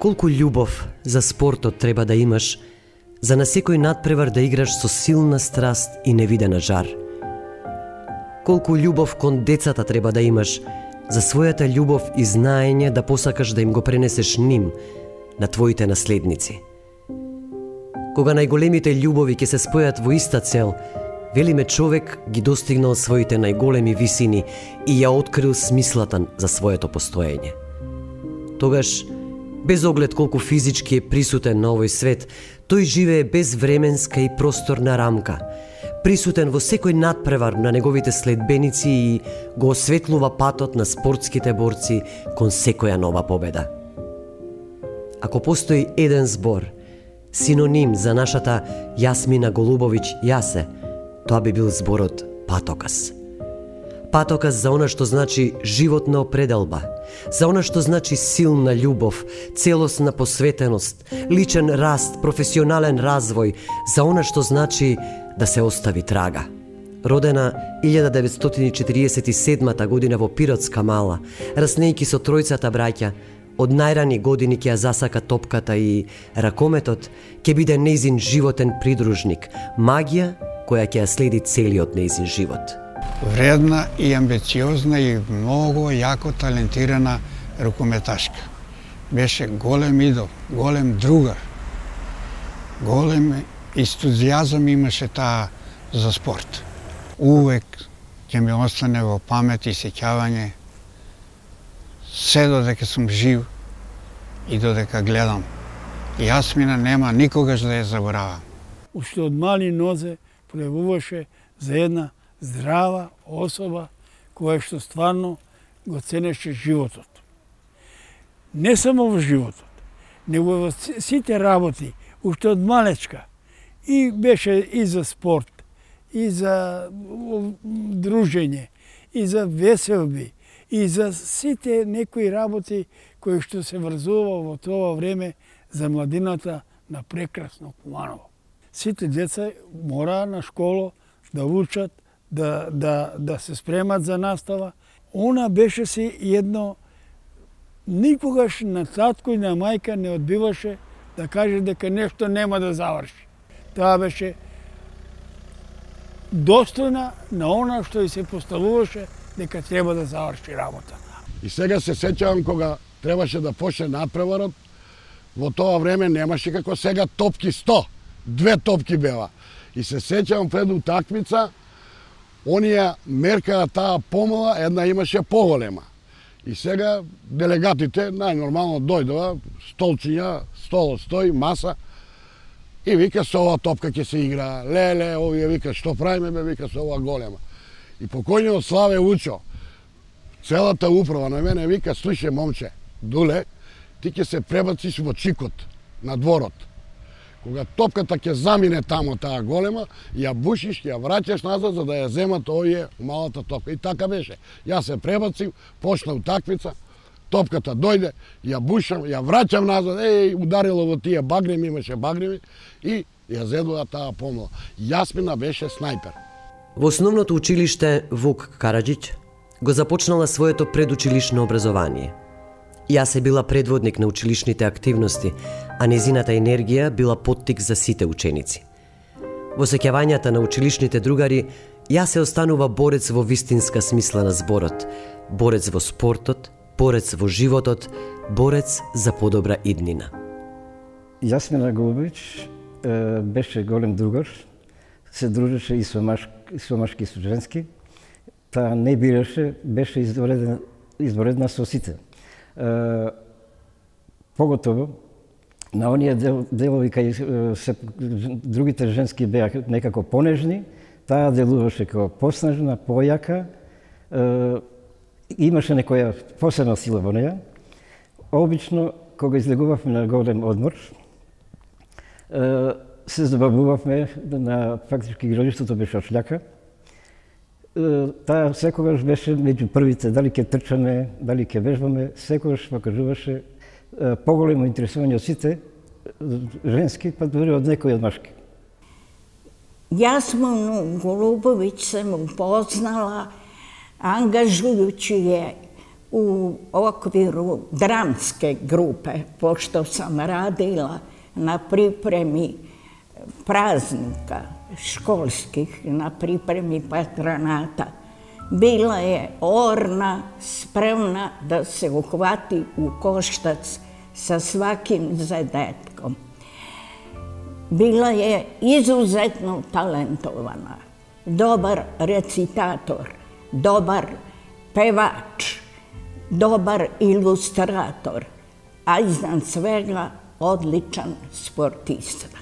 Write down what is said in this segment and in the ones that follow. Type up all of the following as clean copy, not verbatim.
Колку љубов за спортот треба да имаш, за на секој надпревар да играш со силна страст и невидена жар. Колку љубов кон децата треба да имаш, за својата љубов и знаење да посакаш да им го пренесеш ним, на твоите наследници. Кога најголемите љубови ќе се спојат во иста цел, велиме човек ги достигнал своите најголеми висини и ја открил смислата за своето постоење. Тогаш, без оглед колку физички е присутен на овој свет, тој живее без временска и просторна рамка, присутен во секој надпревар на неговите следбеници и го осветлува патот на спортските борци кон секоја нова победа. Ако постои еден збор, синоним за нашата Јасмина Голубовиќ Јасе, тоа би бил зборот патоказ. Патоказ за она што значи животна определба, за она што значи силна љубов, целосна посветеност, личен раст, професионален развој, за она што значи да се остави трага. Родена 1947 година во Пиротска мала, раснејки со тројцата браќа, од најрани години ќе ја засака топката и ракометот ќе биде нејзин животен придружник, магија која ќе ја следи целиот нејзин живот. Вредна и амбициозна и многу јако талентирана рукометашка. Беше голем идол, голем другар. Голем ентузијазам имаше таа за спорт. Увек ќе ми остане во памет и сеќавање се додека сум жив и додека гледам. Јасмина нема никогаш да ја заборавам. Уште од мали нозе пројавуваше за една здрава особа која што стварно го ценеше животот. Не само во животот, него во сите работи, уште од малечка. И беше и за спорт, и за дружење, и за веселби, и за сите некои работи кои што се врзува во тоа време за младината на прекрасно Куманово. Сите деца мора на школо да учат, да се спремат за настава. Она беше си едно, никогаш на татко и на мајка не одбиваше да каже дека нешто нема да заврши. Таа беше достојна на она што и се поставуваше дека треба да заврши работа. И сега се сеќавам кога требаше да почне надпреварот, во тоа време немаше како сега топки 100, 2 топки беа. И се сеќавам пред утакмица, оние меркаа таа помала, една имаше поголема. И сега делегатите најнормално дојдоа, столчиња, стол стои, маса, и вика со ова топка ќе се игра. Леле, овие вика што правиме, бе, вика со ова голема. И покојниот Славе Учо, целата управа на мене вика, слушај момче, Дуле, ти ќе се пребациш во Чикот, на дворот. Кога топката ќе замине тамо таа голема, ја бушиш, ја враќаш назад за да ја земат овие малата топка. И така беше. Јас се пребацив, почна утакмица, топката дојде, ја бушам, ја враќам назад, ударило во тие багреми, имаше багреми, и ја зедува таа помла. Јасмина беше снајпер. Во основното училиште Вук Караџиќ го започнала своето предучилишно образование. Јас е била предводник на училишните активности, а незината енергија била поттик за сите ученици. Во сеќавањата на училишните другари, јас се останува борец во вистинска смисла на зборот, борец во спортот, борец во животот, борец за подобра иднина. Јасмина Голубовиќ беше голем другар, се дружеше и со машки и со женски. Таа не бираше, беше изворедна со сите. Поготово на оние делови кај другите женски беа некако понежни, таа делуваше како поснажна, појака, имаше некоја посебна сила во неја. Обично, кога излегувавме на голем одмор, се забавувавме, на фактички игралиштето беше од шљака. Таа секогаш беше меѓу првите, дали ќе трчаме, дали ќе вежбаме, секогаш покажуваше поголемо интересување од сите женски, па дури од некои од машки. Јасмину Голубовиќ сам упознала ангажујујќи ја u okviru dramske grupe, pošto sam radila na pripremi praznika školskih, na pripremi patronata, bila je orna, spremna da se uhvati u koštac sa svakim zadatkom. Bila je izuzetno talentovana, dobar recitator, dobar pevač, dobar ilustrator, a iznad svega odličan sportista.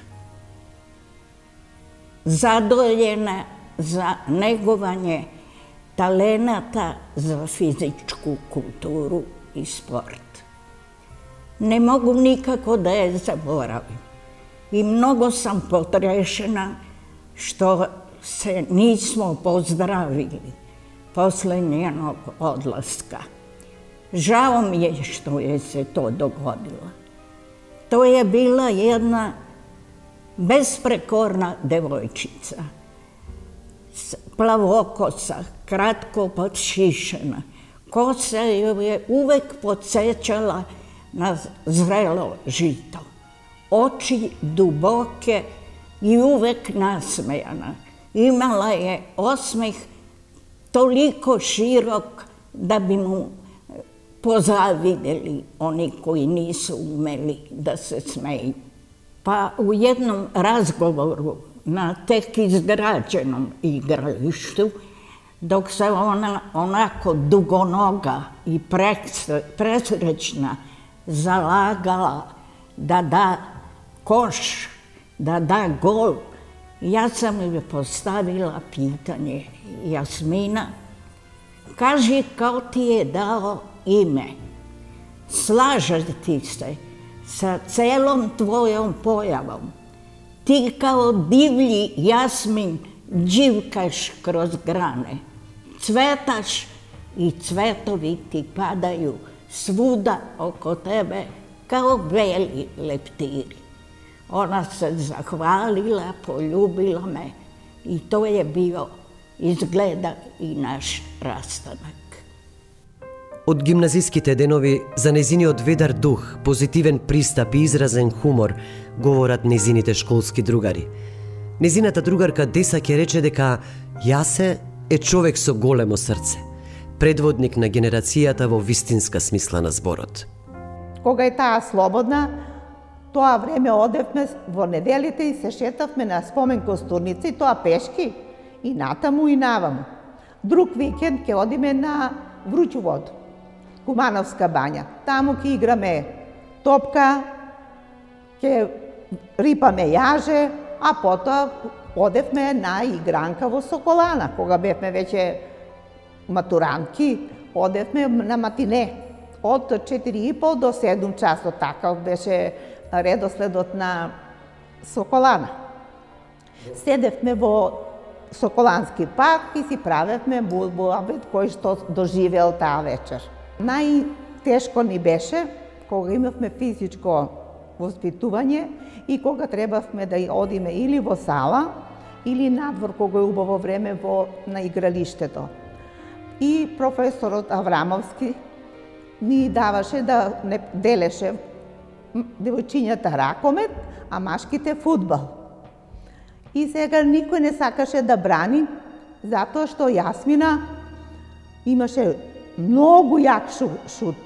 Zadovoljena za negovanje talenata za fizičku kulturu i sport. Ne mogu nikako da je zaboravim i mnogo sam potrešena što se nismo pozdravili posle njenog odlaska. Žao mi je što je se to dogodilo. To je bila jedna besprekorna devojčica, plavokosa, kratko podšišena. Kosa ju je uvek podsjećala na zrelo žito. Oči duboke i uvek nasmejana. Imala je osmeh toliko širok da bi mu pozavideli oni koji nisu umeli da se smeju. Pa u jednom razgovoru na tek izgrađenom igralištu, dok se ona onako dugonoga i presrećna zalagala da da koš, da da gol, ja sam joj postavila pitanje: Jasmina, kaži kao ti je dao ime, slaže ti se sa celom tvojom pojavom? Ti kao divlji jasmin đivkaš kroz grane, cvetaš i cvetovi ti padaju svuda oko tebe kao beli leptiri. Ona se zahvalila, poljubila me i to je bio izgleda i naš rastanak. Од гимназиските денови за незиниот ведар дух, позитивен пристап и изразен хумор говорат незините школски другари. Незината другарка Деса ќе рече дека Јасе е човек со големо срце, предводник на генерацијата во вистинска смисла на зборот. Кога е таа слободна, тоа време одевме во неделите и се шетавме на спомен костурница, и тоа пешки, и натаму и наваму. Друг викенд ќе одиме на Вручу воду, Кумановска бања. Таму ќе играме топка, ќе рипаме јаже, а потоа одевме на игранка во Соколана. Кога бевме веќе матурантки, одевме на матине. Од 4:30 до 7 часот, такав беше редоследот на Соколана. Седевме во Соколански парк и си правевме муабет кој што доживеел таа вечер. Најтешко ни беше кога имавме физичко воспитување и кога требавме да одиме или во сала, или надвор кога е убаво време на игралиштето. И професорот Аврамовски ни даваше да не делеше девојчињата ракомет, а машките фудбал. И сега никој не сакаше да брани, затоа што Јасмина имаше многу јак шут.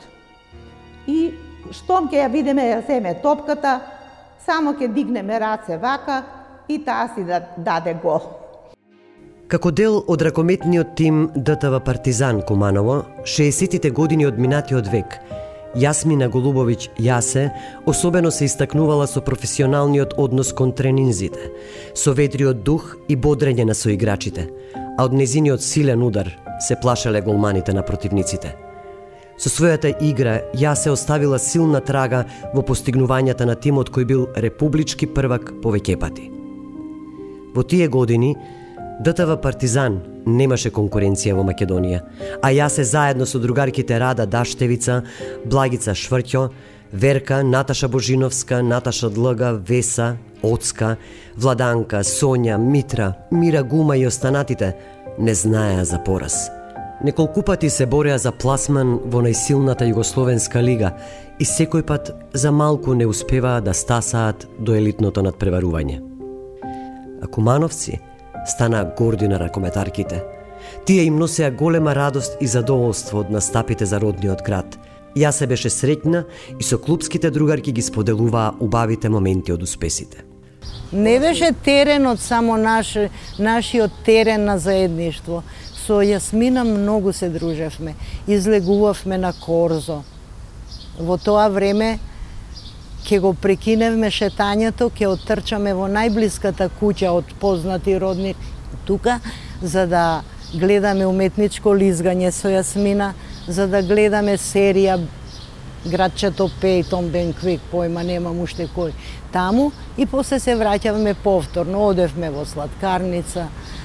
И штом ќе ја видиме ја земе топката, само ќе дигнеме раце вака и таа си да даде гол. Како дел од ракометниот тим ДТВ Партизан Куманово, 60-тите години од минатиот век, Јасмина Голубовиќ Јасе особено се истакнувала со професионалниот однос кон тренинзите, со ведриот дух и бодрење на соиграчите, а од незиниот силен удар се плашеле голманите на противниците. Со својата игра Јасе оставила силна трага во постигнувањата на тимот кој бил републички првак повеќе пати. Во тие години ДТВ Партизан немаше конкуренција во Македонија, а Јасе заедно со другарките Рада Даштевица, Благица Шврќо, Верка, Наташа Божиновска, Наташа Длга, Веса, Оцка, Владанка, Сонја, Митра, Мира Гума и останатите не знаеа за пораз. Неколку пати се бореа за пласман во најсилната Југословенска лига и секој пат за малку не успеваа да стасаат до елитното надпреварување. А кумановци станаа горди на ракометарките. Тие им носеа голема радост и задоволство од настапите за родниот град. Ја се беше среќна и со клубските другарки ги споделуваа убавите моменти од успесите. Не беше теренот само нашиот терен на заедништво. Со Јасмина многу се дружевме, излегувавме на корзо. Во тоа време ќе го прекиневме шетањето, ќе оттрчаме во најблиската куќа од познати родни тука, за да гледаме уметничко лизгање со Јасмина, за да гледаме серија Градчето Пејтон Бенквик, појма немам уште кој, таму, и после се враќавме повторно. Одевме во сладкарница,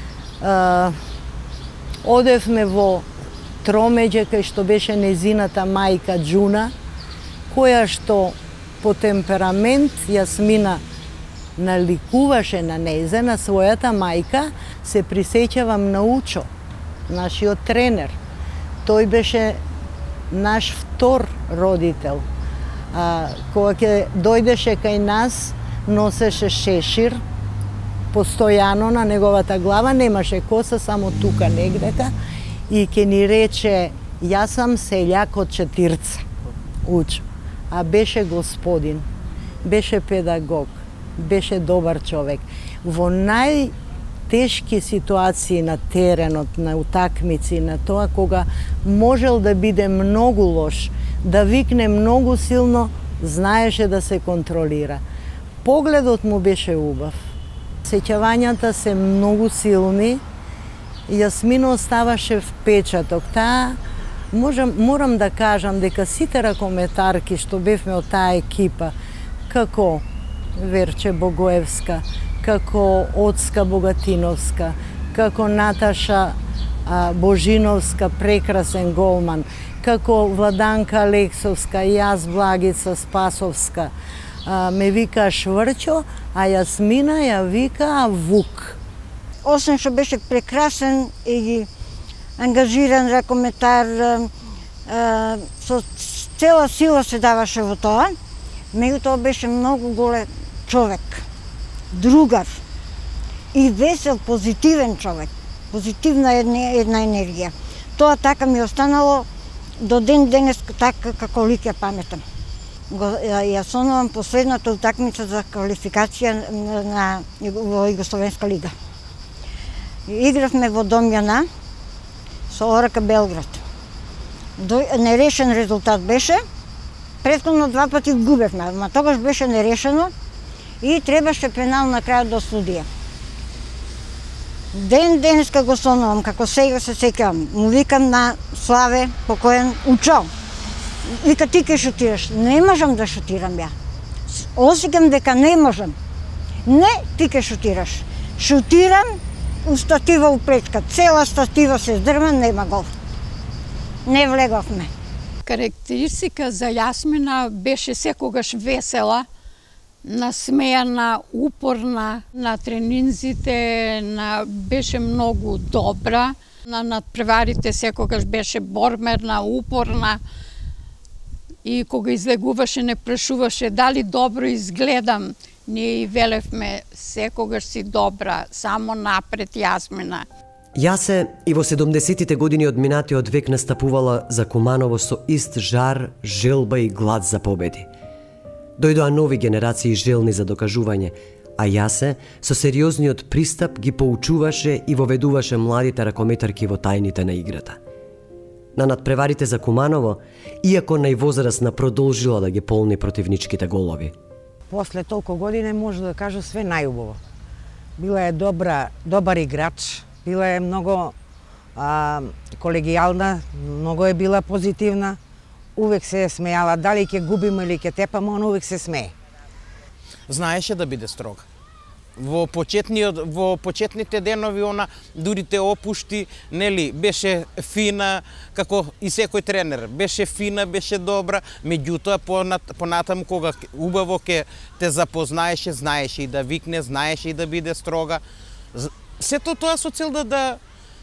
одевме во Тромеѓе, кај што беше незината мајка Џуна, која што по темперамент Јасмина наликуваше на незе, на својата мајка. Се присеќавам на Учо, нашиот тренер. Тој беше наш втор родител. Кога ќе дојдеше кај нас, носеше шешир, постојано на неговата глава, немаше коса, само тука негдека, и ќе ни рече: јас сам селјак од Четирца, Учо. А беше господин, беше педагог, беше добар човек. Во најтешки ситуации на теренот, на утакмици, на тоа кога можел да биде многу лош, да викне многу силно, знаеше да се контролира. Погледот му беше убав. Сеќавањата се многу силни. Јасмина оставаше впечаток. Таа, морам да кажам дека сите ракометарки што бевме од таа екипа, како Верче Богоевска, како Оцка Богатиновска, како Наташа Божиновска, прекрасен голман, како Владанка Алексовска, јас Благица Спасовска, ме вика Шврчо, а Јасмина ја вика Вук. Освен што беше прекрасен и ангажиран ракометар, со цела сила се даваше во тоа, меѓутоа беше многу голем човек, другар и весел, позитивен човек, позитивна една енергија. Тоа така ми останало до ден денес, така како лик ја паметам. Ја сонувам последната утакмица за квалификација во Југословенска лига. Игравме во Домјана со ОРК Белград. Нерешен резултат беше. Претходно 2 пати губевме, ама тогаш беше нерешено и требаше пенал на крајот до судија. Ден денеска го сонувам, како сега се сеќавам. Му викам на Славе, покоен: Учо, вика, ти ке шутираш. Не можам да шутирам ја. Осеќам дека не можам. Не, ти ке шутираш. Шутирам, у статива упречка. Цела статива се здрма, нема гол. Не влеговме. Карактеристика за Јасмина беше секогаш весела, насмејана, упорна, на тренинзите беше многу добра, на надпреварите секогаш беше бормерна, упорна и кога излегуваше не прашуваше дали добро изгледам. Ние и велевме секогаш си добра, само напред Јасмина. Јасе и во 70-тите години од минатиот век настапувала за Куманово со ист жар, желба и глад за победи. Дојдоа нови генерации желни за докажување, а Јасе со сериозниот пристап ги поучуваше и воведуваше младите ракометарки во тајните на играта. На надпреварите за Куманово, иако највозрасна продолжила да ги полни противничките голови. После толку години може да кажа све најубаво. Била е добар играч, била е многу колегијална, многу е била позитивна, увек се смејала, дали ќе губиме или ќе тепаме, он увек се смее. Знаеше да биде строга. Во почетните денови она дури те опушти, нели, беше фина како и секој тренер, беше фина, беше добра, меѓутоа понатаму кога убаво ќе те запознаеше, знаеше и да викне, знаеше и да биде строга. Сето тоа со цел да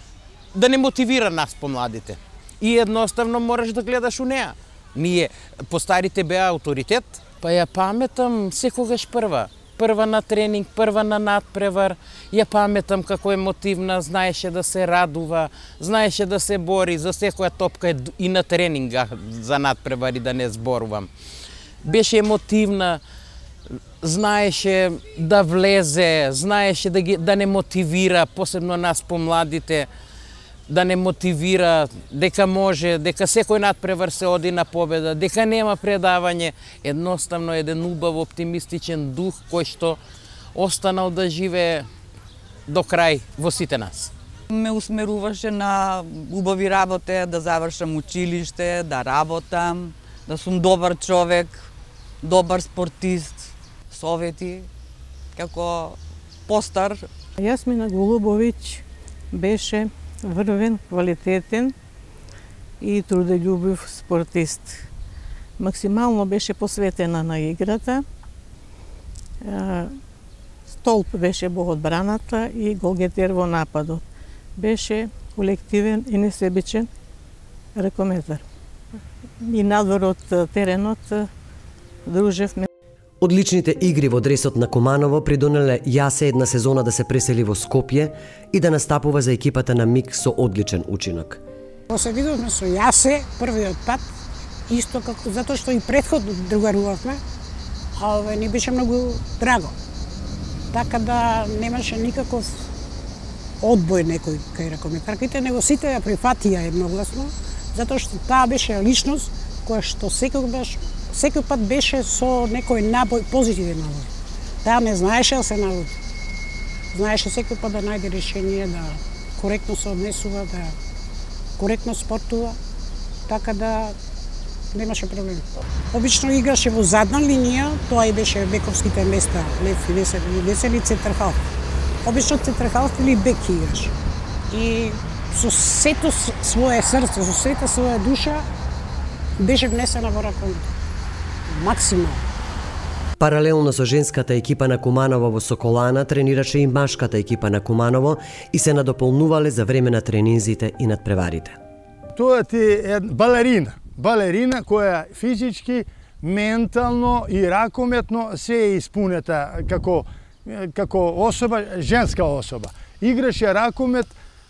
да не мотивира нас помладите. И едноставно мораш да гледаш у неа. Ние, постарите беа авторитет, па ја паметам секогаш прва. Прва на тренинг, прва на надпревар. Ја паметам како емотивна, знаеше да се радува, знаеше да се бори за секоја топка и на тренинга за надпревари, да не зборувам. Беше емотивна, знаеше да влезе, знаеше да не мотивира, посебно нас помладите, да не мотивира дека може, дека секој надпревар се оди на победа, дека нема предавање. Едноставно еден убав, оптимистичен дух кој што останал да живее до крај во сите нас. Ме усмеруваше на убави работе, да завршам училиште, да работам, да сум добар човек, добар спортист, совети, како постар. Јасмина Голубовиќ беше врвен, квалитетен и трудолюбив спортист. Максимално беше посветена на играта. Столб беше во одбраната и голгетер во нападот. Беше колективен и несебичен ракометар. И надвор од теренот дружевме. Одличните игри во дресот на Куманово придонеле Јасе една сезона да се пресели во Скопје и да настапува за екипата на МИК со одличен учинок. Се видовме со Јасе првиот пат, исто како затоа што и претходно другарувавме, а ни беше многу драго. Така да немаше никаков одбој некој кај ракометарките, него сите ја прифатија едногласно, затоа што таа беше личност која што секој пат беше со некој набој, позитивен набој. Таа не знаеше да се налути. Знаеше секој пат да најде решение, да коректно се однесува, да коректно спортува, така да немаше проблем. Обично играше во задна линија, тоа и беше бековските места, лев и десен и центрхалф. Обично центрхалф или бек играш. И со сето свое срце, со сета своја душа беше внесена во ракометот. Максимално. Паралелно со женската екипа на Куманово во Соколана тренираше и машката екипа на Куманово и се надополнувале за време на тренинзите и надпреварите. Тоа е балерина која физички, ментално и ракометно се е испунета како особа, женска особа. Играше ракомет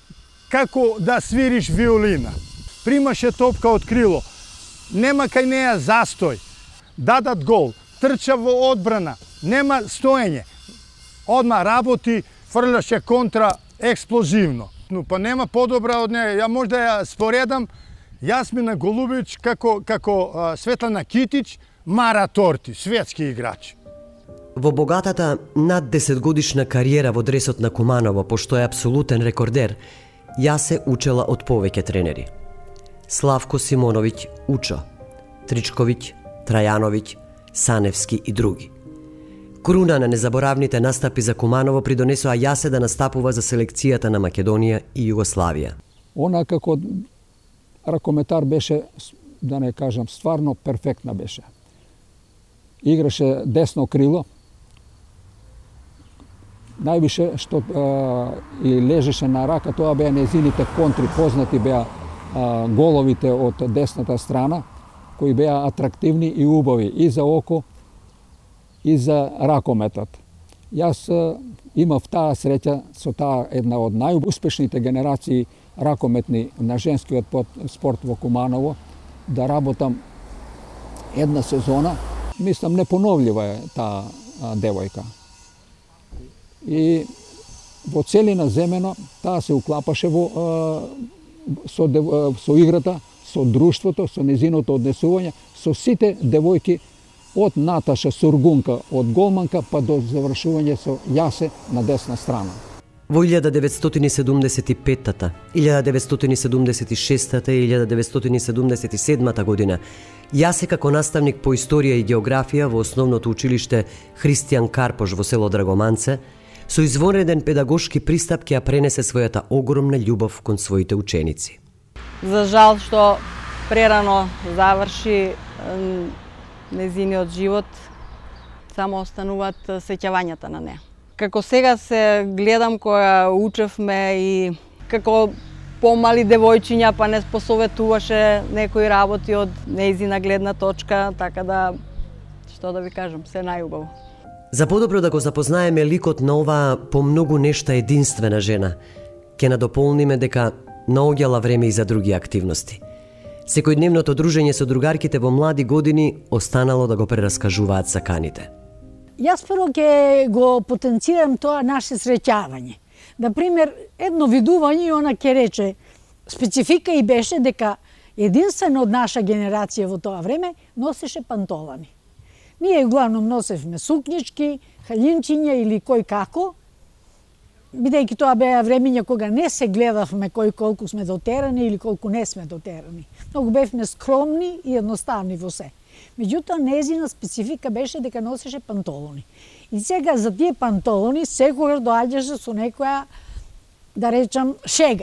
како да свириш виолина. Примаше топка од крило. Нема кај неа застој. Дадат гол, трча во одбрана, нема стоење. Одма работи, фрляше контра експлозивно. Па нема подобра од неја. Ја можда ја споредам Јасмина Голубовиќ како Светлана Китич, Мара Торти, светски играчи. Во богатата над 10-годишна кариера во дресот на Куманово, пошто е апсолутен рекордер, Јасе учела од повеќе тренери. Славко Симоновиќ Учо, Тричковиќ, Трајановиќ, Саневски и други. Круна на незаборавните настапи за Куманово придонесоа Јасе да настапува за селекцијата на Македонија и Југославија. Она како ракометар беше, да не кажам, стварно перфектна беше. Играше десно крило. Највише што и лежеше на рака, тоа беа незините контри, познати беа головите од десната страна, кои беа атрактивни и убави и за око, и за ракометот. Јас имав таа среќа со таа една од најуспешните генерации ракометни на женскиот спорт во Куманово, да работам една сезона. Мислам, непоновлива е таа девојка. И во целина земено таа се уклапаше со играта, со друштвото, со незиното однесување, со сите девојки од Наташа Сургунка, од голманка, па до завршување со Јасе на десна страна. Во 1975-та, 1976-та и 1977-та година, Јасе како наставник по историја и географија во основното училиште Христијан Карпош во село Драгоманце, со извонреден педагошки пристап ќе ја пренесе својата огромна љубов кон своите ученици. За жал што прерано заврши незиниот живот, само остануваат сеќавањата на неа. Како сега се гледам која учевме и како помали девојчиња, па не посоветуваше некои работи од нејзина гледна точка, така да, што да ви кажам, се најубаво. За подобро да го запознаеме ликот на оваа по многу нешта единствена жена, ќе надополниме дека наоѓала време и за други активности. Секојдневното дружење со другарките во млади години останало да го прераскажуваат саканите. Јас прво ќе го потенцирам тоа наше среќавање. Например, едно видување и она ќе рече, специфика и беше дека единствено од наша генерација во тоа време носеше пантолани. Ние главном носевме сукњички, халинчиња или кој како, бидејќи тоа беа времења кога не се гледавме кој колку сме дотерани или колку не сме дотерани. Многу бевме скромни и едноставни во се. Меѓутоа, нејзина специфика беше дека носеше пантолони. И сега за тие пантолони секогаш доаѓаше со некоја, да речам, шега.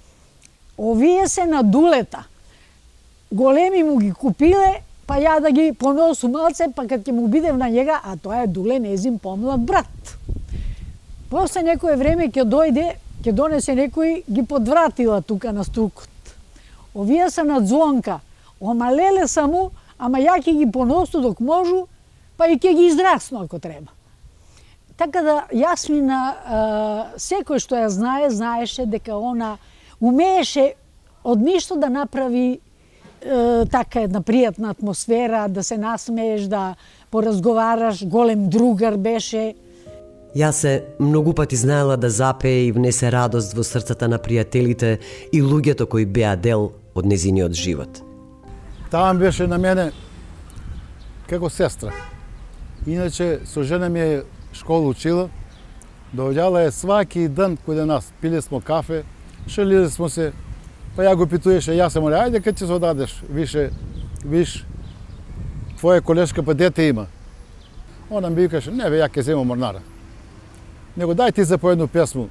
Овие се на дулета. Големи му ги купиле, па ја да ги поносу малце, па кад ќе му бидев на njega, а тоа е Дуле нејзин помлад брат. После некое време ќе дојде, ќе донесе некој ги подвратила тука на стукот. Овие се на Звонка. Омалеле само, ама ја ќе ги поносу док можу, па и ќе ги израсну ако треба. Така да Јасмина, секој што ја знае, знаеше дека она умееше од ништо да направи така една пријатна атмосфера, да се насмееш, да поразговараш, голем другар беше. Јасе многу пати знаела да запее и внесе радост во срцата на пријателите и луѓето кои беа дел од незиниот живот. Таа беше на мене како сестра. Иначе со жена ми е школа учила, доаѓала е сваки ден кај нас. Пиле смо кафе, шалиле смо се, па ја го питуеше, јас се моле, ајде кај ќе се одадеш, виш, твоја колешка па дете има. Она ми викаше, не бе, ја ќе земам морнара. Него дај ти за по едну песму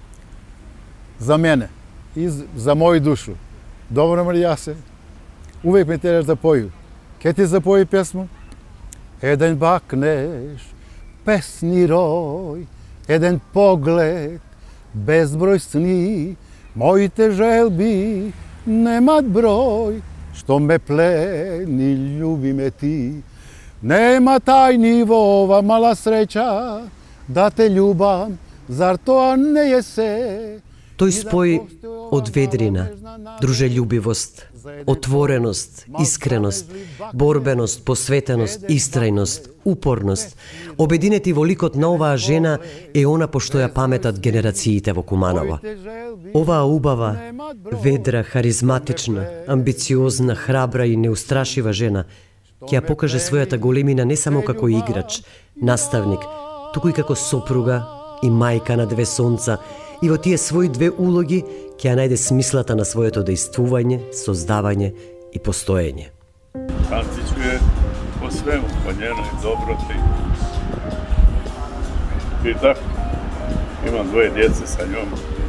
за мене и за мој душу. Добро, Маријасе, увек ме тераш да поју. Ке ти запои песму? Еден бакнеш, песни рој, еден поглед, безброј сни, моите желби немат број, што ме плени, љуби ме ти. Нема тајни во ова мала среќа, да те љубам, зар тоа не е се? Тој спој од ведрина, дружелюбивост, отвореност, искреност, борбеност, посветеност, истрајност, упорност, обединети во ликот на оваа жена е она по што ја паметат генерациите во Куманово. Оваа убава, ведра, харизматична, амбициозна, храбра и неустрашива жена ќе ја покаже својата големина не само како играч, наставник, туку и како сопруга и мајка на две сонца, и во тие своји две улоги ќе ја најде смислата на своето дејствување, создавање и постоење. Античко е по свему, по нjeной доброти. И така, имам двоje djece sa njom.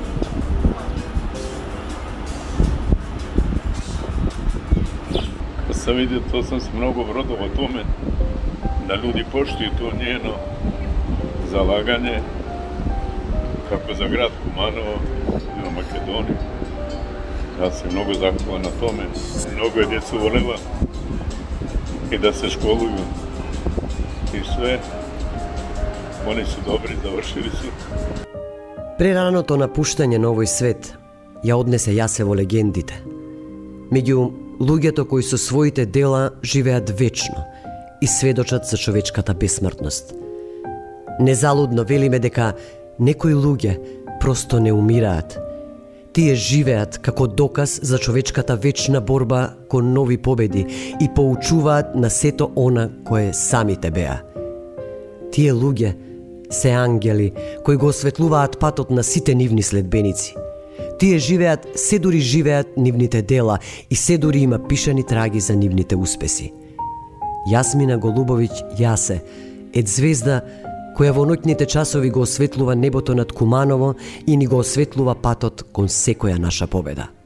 Kad sam vidio, to sam se mnogo brodao o tome, da ljudi poštuju to njeno zalaganje, kako za grad Kumanovo i na Makedoniju. Ja sam mnogo zahvalan na tome. Mnogo je djecu volela i da se školuju i sve. Oni su dobri, završili su. Прераното напуштање на овој свет ја однесе Јасе во легендите. Меѓу луѓето кои со своите дела живеат вечно и сведочат за човечката бесмртност. Незалудно велиме дека некои луѓе просто не умираат. Тие живеат како доказ за човечката вечна борба кон нови победи и поучуваат на сето она кое самите беа. Тие луѓе се ангели кои го осветлуваат патот на сите нивни следбеници. Тие живеат, се дури живеат нивните дела и се дури има пишани траги за нивните успеси. Јасмина Голубовиќ Јасе е звезда која во ноќните часови го осветлува небото над Куманово и ни го осветлува патот кон секоја наша победа.